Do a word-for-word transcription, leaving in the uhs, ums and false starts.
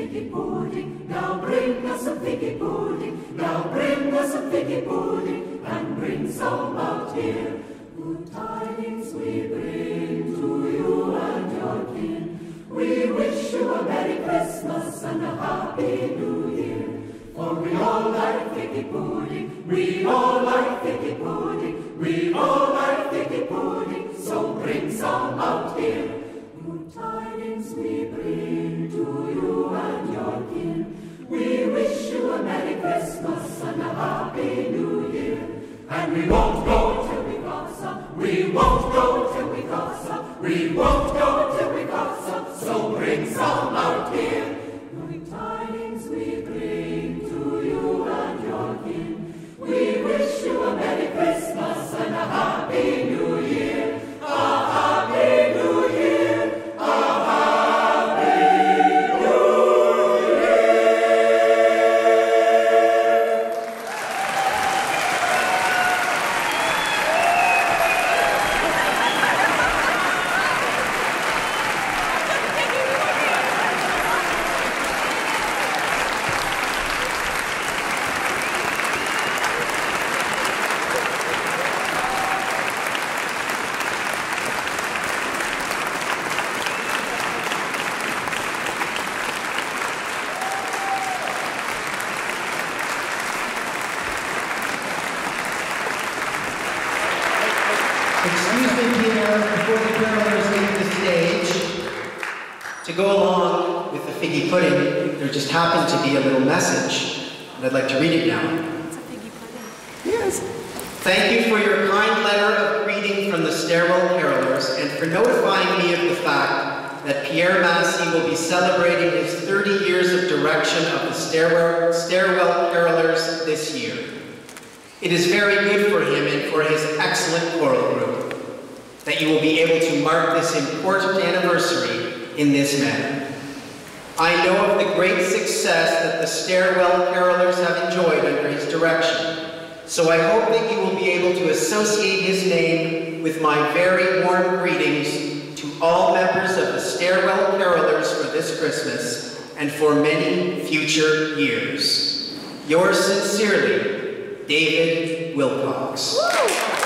figgy pudding. Now bring us a figgy pudding. Now bring us a figgy pudding. And bring some out here. Good tidings we bring to you and your kin. We wish you a Merry Christmas and a Happy New Year. For we all like figgy pudding. We all like figgy pudding. We all like figgy pudding. So bring some out here. Good tidings we bring to you and your kin. We wish you a Merry Christmas and a Happy New Year. And we won't go till we got some. We won't go till we got some. We won't go till we got some. So bring some out here. Good tidings we bring to you and your kin. We wish you a Merry Christmas and a Happy New Year. A Happy New Year. A Happy New Year. Excuse me, Pierre, before the carolers leave the stage. To go along with the figgy pudding, there just happened to be a little message, and I'd like to read it now. It's a figgy pudding. Yes. Thank you for your kind letter of greeting from the Stairwell Carollers and for notifying me of the fact that Pierre Massie will be celebrating his thirty years of direction of the Stairwell, Stairwell Carollers this year. It is very good for him and for his excellent choral group that you will be able to mark this important anniversary in this manner. I know of the great success that the Stairwell Carollers have enjoyed under his direction, so I hope that you will be able to associate his name with my very warm greetings to all members of the Stairwell Carollers for this Christmas and for many future years. Yours sincerely, David Wilcocks. Woo!